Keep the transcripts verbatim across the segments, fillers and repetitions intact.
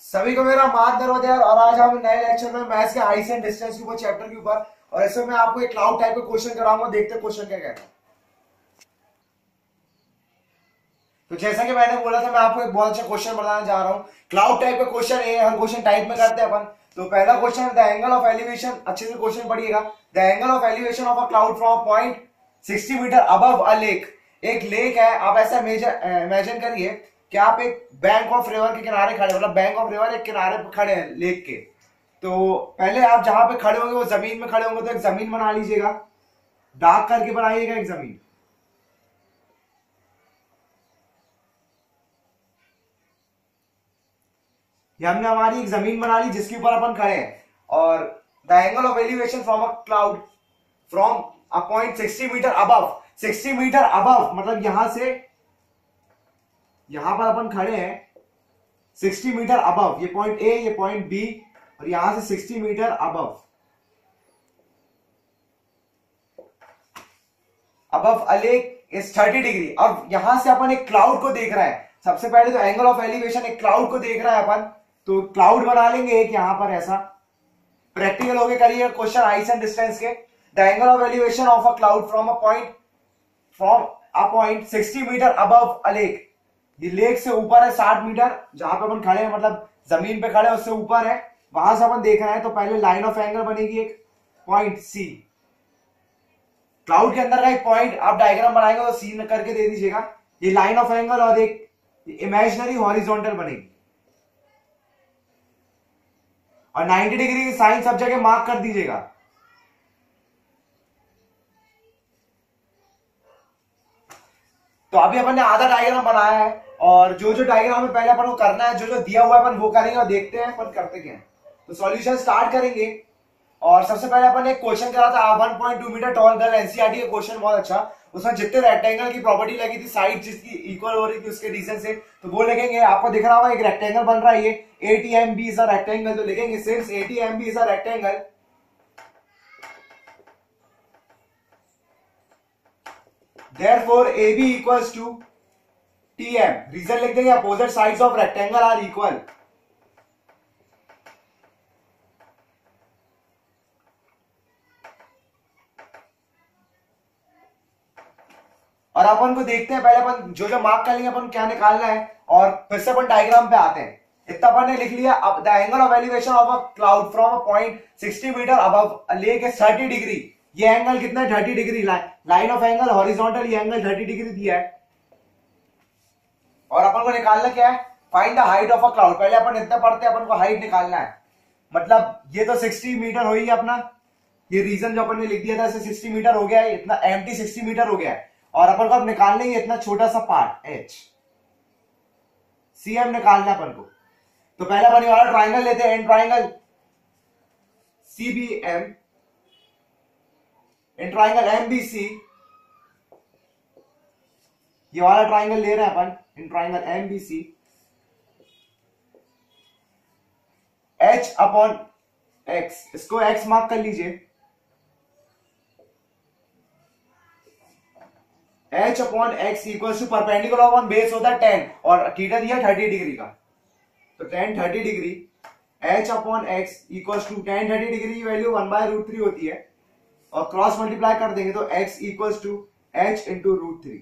सभी को मेरा मान नमस्कार। और आज हम नए लेक्चर में मैथ्स के हाइट्स एंड डिस्टेंस के ऊपर चैप्टर के ऊपर, और इसमें मैं आपको एक क्लाउड टाइप का क्वेश्चन कराऊंगा। देखते हैं क्वेश्चन क्या कहता है। तो जैसा कि मैंने बोला था, मैं आपको एक बहुत अच्छा क्वेश्चन बताने जा रहा हूँ। क्लाउड टाइप का क्वेश्चन है, हर क्वेश्चन टाइप में करते हैं अपन। तो पहला क्वेश्चन है द एंगल ऑफ एलिवेशन। अच्छे से क्वेश्चन पढ़िएगा। The angle of elevation of a cloud from point sixty metre above a lake. एक लेक है, आप ऐसा इमेजिन करिए कि आप एक बैंक ऑफ रिवर के किनारे खड़े, मतलब बैंक ऑफ रिवर एक किनारे पर खड़े हैं लेक के। तो पहले आप जहां पे खड़े होंगे वो जमीन में खड़े होंगे, तो एक जमीन बना लीजिएगा, डार्क करके बनाइएगा एक जमीन। ये हमने हमारी एक जमीन बना ली जिसके ऊपर अपन खड़े हैं। और the angle of elevation from a cloud from a point sixty metre above. Sixty metre above मतलब यहां से, यहां पर अपन खड़े हैं सिक्सटी मीटर अबव। ये पॉइंट ए, ये पॉइंट बी, और यहां से sixty metre above above a lake is thirty degree. और यहां से अपन एक क्लाउड को देख रहे हैं। सबसे पहले तो एंगल ऑफ एलिवेशन, एक क्लाउड को देख रहा है अपन, तो क्लाउड बना लेंगे एक यहां पर ऐसा। प्रैक्टिकल हो गए, करिए क्वेश्चन हाइट्स एंड डिस्टेंस के। The angle of elevation of a cloud from a point from a point sixty metre above a lake. ये लेक से ऊपर है साठ मीटर, जहां पे अपन खड़े हैं मतलब जमीन पे खड़े हैं उससे ऊपर है, वहां से अपन देख रहे हैं। तो पहले लाइन ऑफ एंगल बनेगी एक पॉइंट सी। क्लाउड के अंदर का एक पॉइंट आप डायग्राम बनाएंगे तो सी करके दे दीजिएगा। ये लाइन ऑफ एंगल और एक इमेजिनरी हॉरिजॉन्टल बनेगी। और नाइंटी डिग्री की साइन सब जगह मार्क कर दीजिएगा। तो अभी अपन ने आधा डायग्राम बनाया है, और जो जो डायग्राम में पहले अपन को करना है, जो जो दिया हुआ है अपन वो करेंगे, और देखते हैं अपन करते क्या है। तो सॉल्यूशन स्टार्ट करेंगे। और सबसे पहले अपन ने एक क्वेश्चन करा था one point two metre tall girl, NCERT का क्वेश्चन, बहुत अच्छा। उसमें जितने रेक्टेंगल की प्रॉपर्टी लगी थी, साइड जिसकी इक्वल हो रही थी उसके रीजन से, तो वो लिखेंगे। आपको दिख रहा होगा एक रेक्टेंगल बन रहा है, ये एटीएमबी इज अ रेक्टेंगल, तो लिखेंगे since ATMB is a rectangle, therefore A B equals to T M। Reason लिख देंगे, opposite sides of rectangle are equal. और अपन को देखते हैं, पहले अपन जो जो मार्क कर लेंगे अपन क्या निकालना है, और फिर से अपन डायग्राम पे आते हैं। इतना अपन ने लिख लिया। अब the angle of elevation of a cloud from a point sixty metre above a lake is thirty degree. ये एंगल कितना है? Thirty degree. Line of angle horizontal, ये एंगल थर्टी डिग्री दिया है। और अपन को निकालना क्या है? Find the height of a cloud. पहले अपन इतना पढ़ते हैं, अपन को हाइट निकालना है। मतलब ये तो सिक्सटी मीटर हो ही अपना, ये रीजन जो अपन ने लिख दिया था सिक्सटी मीटर हो गया है, इतना एम्प्टी सिक्सटी मीटर हो गया है। और अपन को अब निकालने ही इतना छोटा सा पार्ट एच, सी एम निकालना है अपन को। तो पहले अपन ये वाला ट्राइंगल लेते हैं, and triangle C B M, and triangle M B C. ये वाला ट्राइंगल ले रहे हैं अपन, in triangle M B C. H upon X, इसको एक्स मार्क कर लीजिए। H upon X equal to perpendicular upon base होता है टेन, और थीटा दिया थर्टी डिग्री का, तो tan thirty degree. H upon X equal to tan thirty degree की value one by root three होती है, और क्रॉस मल्टीप्लाई कर देंगे तो X equal to H into root three.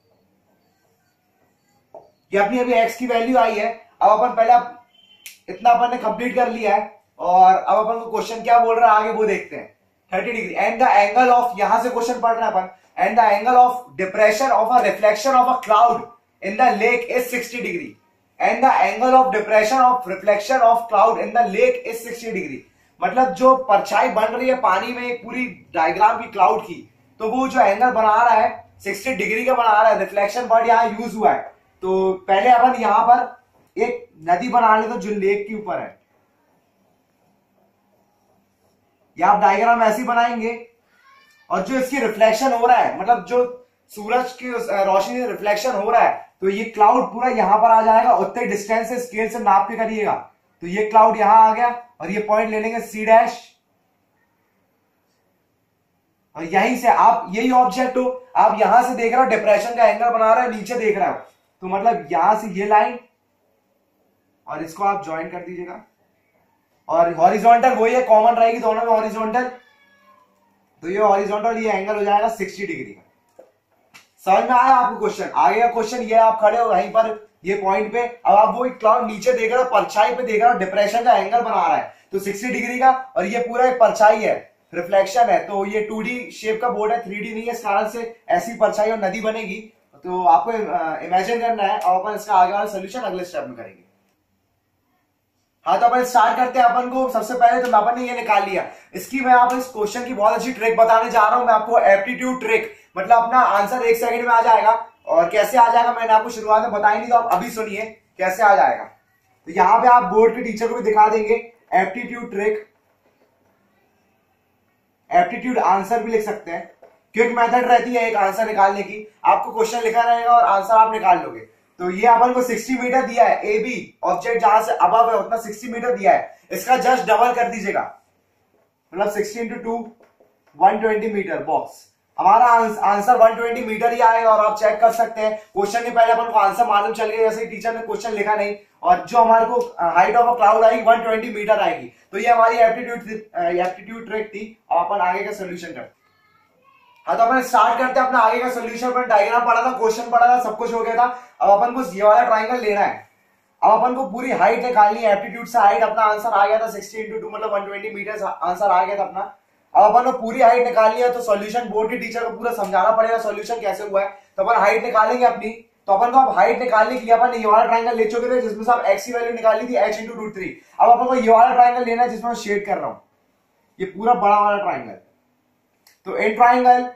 ये अपनी अभी एक्स की वैल्यू आई है। अब अपन पहले इतना अपन ने कंप्लीट कर लिया है, और अब अपन को क्वेश्चन क्या बोल रहा है आगे वो देखते हैं। Thirty degree and the angle of, यहां से क्वेश्चन पढ़ रहे हैं अपन, and the angle of depression of a reflection of a cloud in the lake is sixty degree, and the angle of depression of reflection of cloud in the lake is sixty degree। मतलब जो परछाई बन रही है पानी में एक पूरी डायग्राम की क्लाउड की, तो वो जो एंगल बना रहा है सिक्सटी डिग्री का बना रहा है। रिफ्लेक्शन वर्ड यहाँ यूज हुआ है। तो पहले अपन यहां पर एक नदी बना लेते जो लेक के ऊपर है। या आप डायग्राम ऐसे ही बनाएंगे, और जो इसकी रिफ्लेक्शन हो रहा है, मतलब जो सूरज की रोशनी से रिफ्लेक्शन हो रहा है, तो ये क्लाउड पूरा यहां पर आ जाएगा। उतने डिस्टेंस से स्केल से नाप के करिएगा, तो ये क्लाउड यहां आ गया, और ये पॉइंट ले लेंगे सी डैश, और यहीं से आप, यही ऑब्जेक्ट हो, आप यहां से देख रहे हो डिप्रेशन का एंगल बना रहा है, नीचे देख रहा हो, तो मतलब यहां से ये लाइन और इसको आप ज्वाइन कर दीजिएगा। और हॉरिजॉन्टल वही है, कॉमन रहेगी दोनों में हॉरिजॉन्टल, तो ये हॉरिजॉन्टल ये एंगल हो जाएगा सिक्सटी डिग्री का। समझ में आया आपको क्वेश्चन? आगे का क्वेश्चन ये, आप खड़े हो वहीं पर ये पॉइंट पे, अब आप वो क्लाउड नीचे देख रहे हो, परछाई पे देख रहे हो, डिप्रेशन का एंगल बना रहा है तो सिक्सटी डिग्री का, और ये पूरा एक परछाई है, रिफ्लेक्शन है, तो ये टू डी शेप का बोर्ड है, थ्री डी नहीं है, इस कारण से ऐसी परछाई और नदी बनेगी। तो आपको इमेजिन करना है और अपन इसका आगे वाला सोल्यूशन अगले स्टेप में करेंगे। हाँ, तो अपन स्टार्ट करते हैं। अपन को सबसे पहले तो अपन ने ये निकाल लिया, इसकी मैं आप इस क्वेश्चन की बहुत अच्छी ट्रिक बताने जा रहा हूं मैं आपको, एप्टीट्यूड ट्रिक, मतलब अपना आंसर एक सेकंड में आ जाएगा। और कैसे आ जाएगा मैंने आपको शुरुआत में बताई नहीं, तो आप अभी सुनिए कैसे आ जाएगा। तो यहां पे आप बोर्ड के टीचर को भी दिखा देंगे, एप्टीट्यूड ट्रिक, एप्टीट्यूड आंसर भी लिख सकते हैं, क्विक मेथड रहती है एक आंसर निकालने की, आपको क्वेश्चन लिखा रहेगा और आंसर आप निकाल लोगे। तो ये अपन को सिक्सटी मीटर दिया है, ए बी ऑब्जेक्ट जहां से अबव है उतना सिक्सटी मीटर दिया है, इसका जस्ट डबल कर दीजिएगा, मतलब sixty into two one twenty metre box, हमारा आंसर वन ट्वेंटी मीटर ही आएगा। और आप चेक कर सकते हैं क्वेश्चन के पहले अपन को आंसर मालूम चल गया, जैसे टीचर ने क्वेश्चन लिखा नहीं, और जो हमारे को हाइट ऑफ अ क्लाउड आएगी वन ट्वेंटी मीटर आएगी। तो ये हमारी एप्टीट्यूड एप्टीट्यूड ट्रिक थी। अब अपन आगे का सोल्यूशन करते हैं। हाँ, तो अपन स्टार्ट करते हैं अपना आगे का सोल्यूशन। पर डायग्राम पढ़ा था, क्वेश्चन पढ़ा था, सब कुछ हो गया था। अब अपन को ये वाला ट्राइंगल लेना है। अब अपन को पूरी हाइट निकालनी है, एप्टीट्यूड से हाइट अपना आंसर आ गया था सिक्सटी इंटू टू मतलब वन ट्वेंटी मीटर आंसर आ गया था अपना। अब अपन को पूरी हाइट निकालनी है, तो सॉल्यूशन बोर्ड के टीचर को पूरा समझाना पड़ेगा सॉल्यूशन कैसे हुआ है। तो अपन हाइट निकालेंगे अपनी, तो अपन को अब हाइट निकालने के लिए अपन ये वाला ट्राइंगल ले चुके थे जिसमें से आप एक्स की वैल्यू निकाली थी एच इंटू रूट थ्री। अब अपन को ये वाला ट्राइंगल लेना है जिसमें मैं शेड कर रहा हूं, ये पूरा बड़ा वाला ट्राइंगल। तो in triangle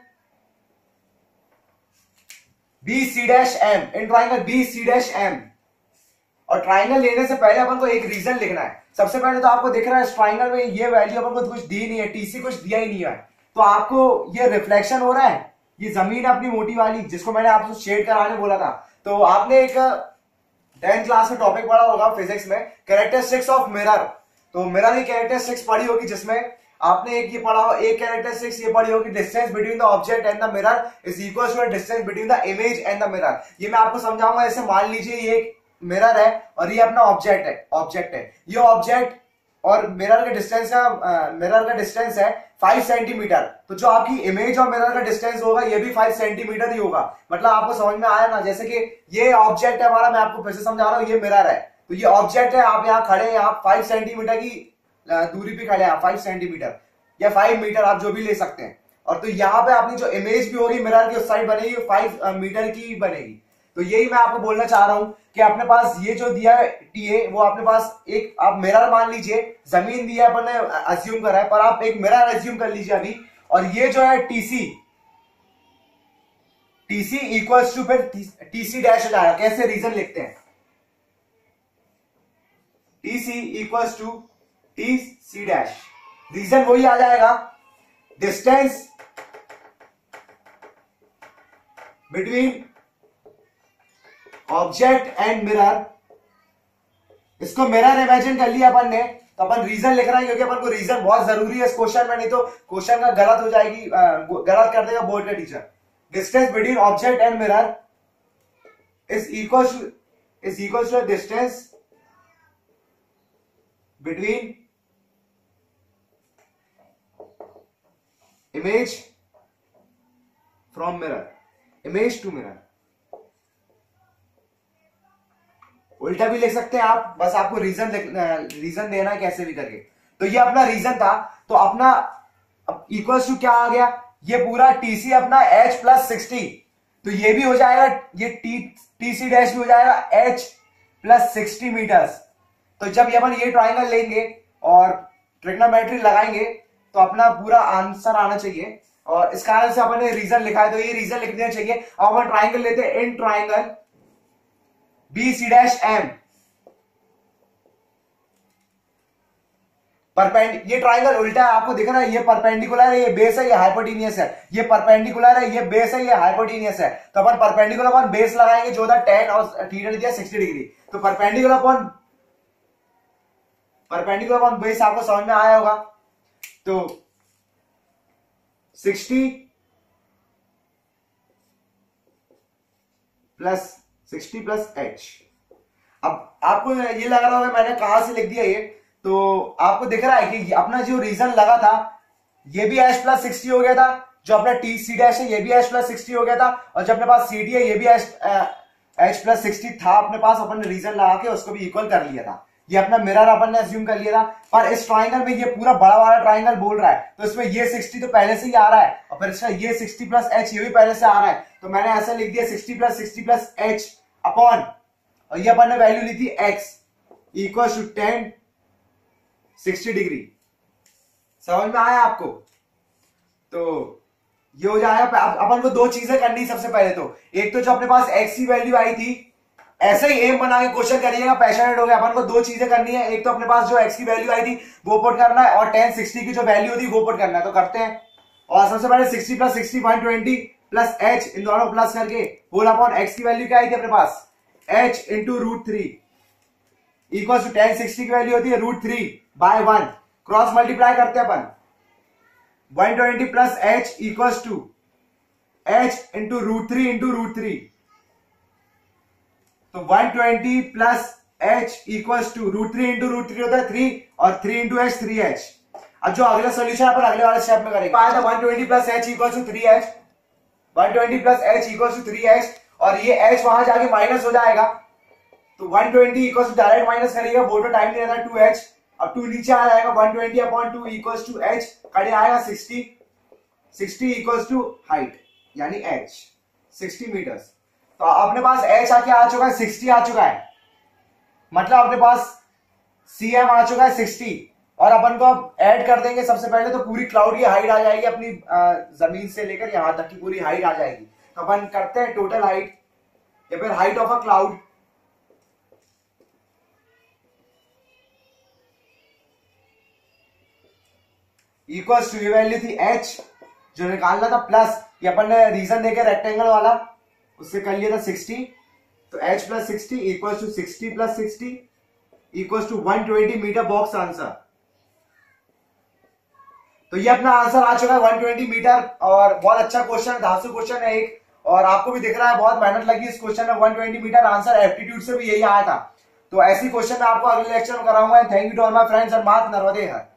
B C dash M, in triangle B C dash M. और ट्राइंगल लेने से पहले अपन को एक रीजन लिखना है। सबसे पहले तो आपको दिख रहा है इस ट्राइंगल में ये वैल्यू अपन को कुछ दी नहीं है, टीसी कुछ दिया ही नहीं है, तो आपको ये रिफ्लेक्शन हो रहा है, ये जमीन है अपनी मोटी वाली जिसको मैंने आपको शेड कराने बोला था। तो आपने एक टेंथ क्लास में टॉपिक पढ़ा होगा फिजिक्स में, कैरेक्टरिस्टिक्स ऑफ मिरर। तो मिरर की कैरेक्टरिस्टिक्स पढ़ी होगी, जिसमें आपने एक ये पढ़ा हो, एक कैरेक्टरिस्टिक्स ये पढ़ी होगी, distance between the object and the mirror is equal to distance between the image and the mirror. ये मैं आपको समझाऊंगा। ऐसे मान लीजिए ये एक मिरर है और ये अपना ऑब्जेक्ट है, ऑब्जेक्ट है ये ऑब्जेक्ट, और मिरर का डिस्टेंस का मिरर का डिस्टेंस है फाइव सेंटीमीटर। तो जो आपकी इमेज और मिरर का डिस्टेंस होगा ये भी फाइव सेंटीमीटर ही होगा। मतलब आपको समझ में आया ना, जैसे कि ये ऑब्जेक्ट है हमारा, मैं आपको फिर से समझा रहा हूँ, ये मिरर है, तो ये ऑब्जेक्ट है, आप यहाँ खड़े हैं, यहाँ फाइव सेंटीमीटर की दूरी पे खड़े हैं, फाइव सेंटीमीटर या फाइव मीटर आप जो भी ले सकते हैं। और तो यहाँ पे अपनी जो इमेज भी होगी मिरर की उस साइड बनेगी, फाइव मीटर की बनेगी। तो यही मैं आपको बोलना चाह रहा हूं कि अपने पास ये जो दिया है टीए, वो अपने पास एक आप मिरर मान लीजिए, जमीन दिया है अपन ने अज्यूम करा है, पर आप एक मिरर अज्यूम कर लीजिए अभी, और ये जो है टीसी, टीसी इक्वल्स टू फिर टीसी डैश हो जाएगा। कैसे रीजन लिखते हैं, TC equals to T C dash, reason वही आ जाएगा, distance between object and mirror. इसको मिरर इमेजिन कर लिया अपन ने, तो अपन रीजन लिख रहे हैं क्योंकि अपन को रीजन बहुत जरूरी है इस क्वेश्चन में, नहीं तो क्वेश्चन का गलत हो जाएगी, गलत कर देगा बोर्ड का teacher. Distance between object and mirror is equal to is equal to distance between image from mirror, image to mirror. उल्टा भी लिख सकते हैं आप, बस आपको रीजन रीजन देना है कैसे भी करके। तो ये अपना रीजन था, तो अपना इक्वल्स टू क्या आ गया, ये पूरा टीसी अपना एच प्लस सिक्सटी, तो ये भी हो जाएगा, ये टी टीसी डैश भी हो जाएगा एच प्लस सिक्सटी मीटर्स। तो जब ये अपन ये ट्राइंगल लेंगे और ट्रिग्नोमेट्री लगाएंगे तो अपना पूरा आंसर आना चाहिए, और इस कारण से अपन ने रीजन लिखा है, तो ये रीजन लिख देना चाहिए। अब अपन ट्राइंगल लेते हैं, in triangle B C dash M, परपेंड ये ट्राइंगल उल्टा है, आपको दिख रहा है, ये परपेंडिकुलर है, ये बेस है, ये हाइपोटेनियस है, ये परपेंडिकुलर है, ये बेस है, ये हाइपोटेनियस है। तो अपन परपेंडिकुलर अपन बेस लगाएंगे जो था टेन और थीटा दिया सिक्सटी डिग्री, तो परपेंडिकुलर अपन परपेंडिकुलर अपन बेस आपको समझ में आया होगा। तो sixty plus sixty plus H, अब आपको ये लग रहा होगा मैंने कहां से लिख दिया ये, तो आपको दिख रहा है कि अपना जो रीजन लगा था ये भी एच प्लस सिक्सटी हो गया था, जो अपना टी सी डैश है ये भी एच प्लस सिक्सटी हो गया था, और जो अपने पास सी डी है ये भी एच एच प्लस सिक्सटी था अपने पास, अपन ने रीजन लगा के उसको भी इक्वल कर लिया था। ये अपना मिरर अपन ने अज्यूम कर लिया था। पर इस ट्राइंगल में ये पूरा बड़ा वाला ट्राइंगल बोल रहा है, तो इसमें ये सिक्सटी तो पहले से ही आ रहा है, और फिर इसका ये सिक्सटी प्लस एच ये भी पहले से आ रहा है, तो मैंने ऐसा लिख दिया sixty plus sixty plus H upon, और ये अपन ने वैल्यू ली थी X equal to tan sixty degree. समझ में आया आपको? तो ये हो जाएगा। अपन को दो चीजें करनी सबसे पहले, तो एक तो जो अपने पास एक्स की वैल्यू आई थी, ऐसे ही एम बना के क्वेश्चन करिएगा, पैशनेट हो गया। अपन को दो चीजें करनी है, एक तो अपने पास जो एक्स की वैल्यू आई थी वो पुट करना है, और टेन सिक्सटी की जो वैल्यू थी वो पुट करना है, तो करते हैं। और सबसे पहले sixty plus sixty one twenty plus H, इन दोनों प्लस करके होल अपॉन एक्स की वैल्यू क्या आई थी अपने पास, H into root three equal to tan sixty की वैल्यू होती है root three by one, cross multiply करते हैं अपन, one twenty plus H equal to H into root three into root three, तो one twenty plus H equals to root three into root three होता है three, और three into H three H. अब जो अगला सोल्यूशन अपन अगले वाले step में करेंगे, आया था one twenty plus H equals to three H, one twenty plus H equals to three H, और ये एच वहां जाके माइनस हो जाएगा, तो one twenty equals to direct minus करेगा, वो तो टाइम नहीं रहता, टू एच, अब टू नीचे आ जाएगा, one twenty upon two equals to H, कड़े आएगा sixty, sixty equals to height यानी एच सिक्सटी मीटर्स। तो अपने पास एच आके आ चुका है सिक्सटी आ चुका है, मतलब अपने पास सी एम आ चुका है सिक्सटी, और अपन को अब ऐड कर देंगे। सबसे पहले तो पूरी क्लाउड की हाइट आ जाएगी अपनी, आ, जमीन से लेकर यहां तक की पूरी हाइट आ जाएगी। तो अपन करते हैं टोटल हाइट या फिर height of a cloud, equals to ये वैल्यू थी एच जो निकालना था, प्लस ये अपन ने रीजन देके रेक्टेंगल वाला उससे कर लिया था सिक्सटी, तो h plus sixty equals to sixty plus sixty equals to one twenty metre box answer. तो ये अपना आंसर आ चुका है वन ट्वेंटी मीटर, और बहुत अच्छा क्वेश्चन है, धांसू क्वेश्चन है एक, और आपको भी दिख रहा है बहुत मेहनत लगी इस क्वेश्चन में। One twenty metre answer aptitude से भी यही आया था। तो ऐसी क्वेश्चन मैं आपको अगले लेक्चर में कराऊंगा। Thank you to all my friends और मात नर्मदे हर।